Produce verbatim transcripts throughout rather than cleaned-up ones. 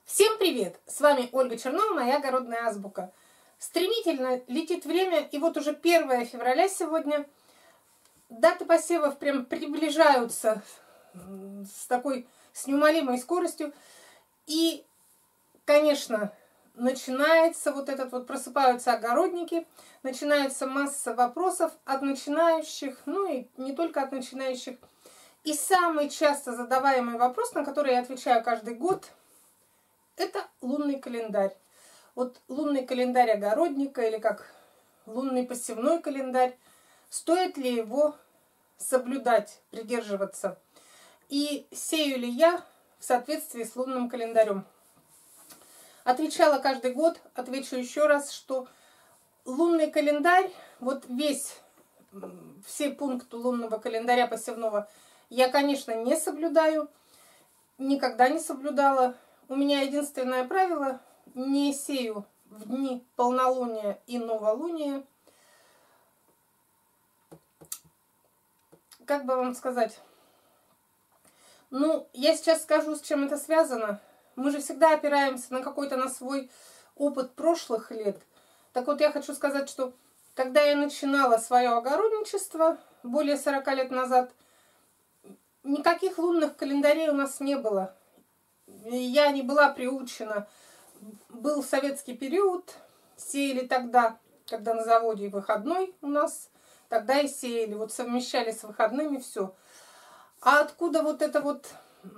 Всем привет! С вами Ольга Чернова, моя огородная азбука. Стремительно летит время, и вот уже первое февраля сегодня. Даты посевов прям приближаются с такой, с неумолимой скоростью. И, конечно, начинается вот этот вот, просыпаются огородники, начинается масса вопросов от начинающих, ну и не только от начинающих. И самый часто задаваемый вопрос, на который я отвечаю каждый год, это лунный календарь. Вот лунный календарь огородника, или как лунный посевной календарь, стоит ли его соблюдать, придерживаться? И сею ли я в соответствии с лунным календарем? Отвечала каждый год, отвечу еще раз, что лунный календарь, вот весь, все пункты лунного календаря посевного я, конечно, не соблюдаю, никогда не соблюдала. У меня единственное правило – не сею в дни полнолуния и новолуния. Как бы вам сказать? Ну, я сейчас скажу, с чем это связано. Мы же всегда опираемся на какой-то на свой опыт прошлых лет. Так вот, я хочу сказать, что когда я начинала свое огородничество более сорока лет назад, никаких лунных календарей у нас не было. Я не была приучена. Был советский период, сеяли тогда, когда на заводе выходной у нас, тогда и сеяли, вот совмещали с выходными все. А откуда вот это вот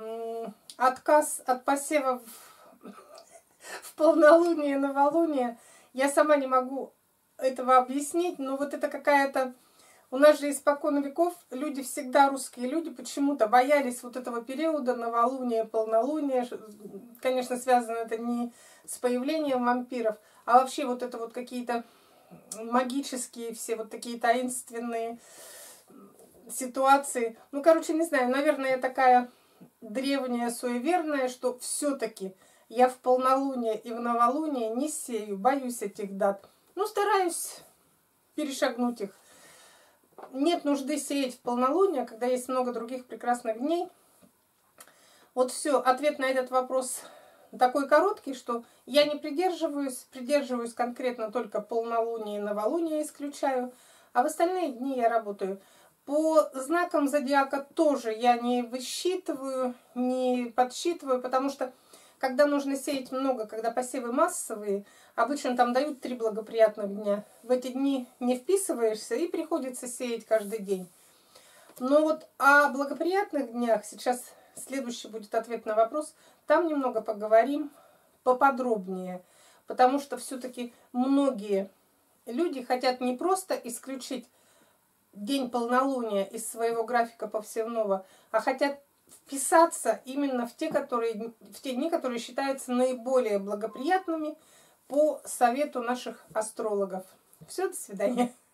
отказ от посева в, в полнолуние, новолуние, я сама не могу этого объяснить, но вот это какая-то... У нас же испокон веков люди всегда, русские люди, почему-то боялись вот этого периода новолуния, полнолуния. Конечно, связано это не с появлением вампиров, а вообще вот это вот какие-то магические, все вот такие таинственные ситуации. Ну, короче, не знаю, наверное, я такая древняя, суеверная, что все-таки я в полнолуние и в новолуние не сею, боюсь этих дат. Ну, стараюсь перешагнуть их. Нет нужды сеять в полнолуние, когда есть много других прекрасных дней. Вот все, ответ на этот вопрос такой короткий, что я не придерживаюсь, придерживаюсь конкретно только полнолуния и новолуния исключаю, а в остальные дни я работаю. По знакам зодиака тоже я не высчитываю, не подсчитываю, потому что когда нужно сеять много, когда посевы массовые, обычно там дают три благоприятных дня. В эти дни не вписываешься и приходится сеять каждый день. Но вот о благоприятных днях, сейчас следующий будет ответ на вопрос, там немного поговорим поподробнее. Потому что все-таки многие люди хотят не просто исключить день полнолуния из своего графика посевного, а хотят вписаться именно в те, которые, в те дни, которые считаются наиболее благоприятными по совету наших астрологов. Все, до свидания.